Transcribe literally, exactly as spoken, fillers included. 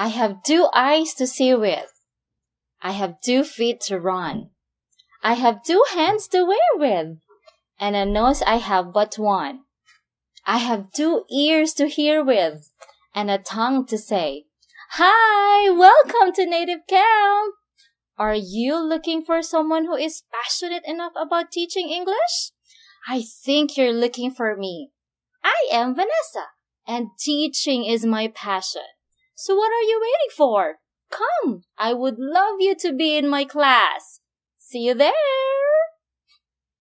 I have two eyes to see with. I have two feet to run. I have two hands to wear with. And a nose I have but one. I have two ears to hear with. And a tongue to say, "Hi, welcome to Native Camp." Are you looking for someone who is passionate enough about teaching English? I think you're looking for me. I am Vanessa, and teaching is my passion. So what are you waiting for? Come, I would love you to be in my class. See you there!